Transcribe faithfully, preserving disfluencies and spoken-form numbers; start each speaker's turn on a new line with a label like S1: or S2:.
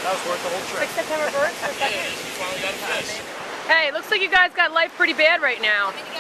S1: That was worth the whole trip.
S2: Like September first or second?
S1: Yeah, we finally got a fish.
S2: Hey, looks like you guys got life pretty bad right now.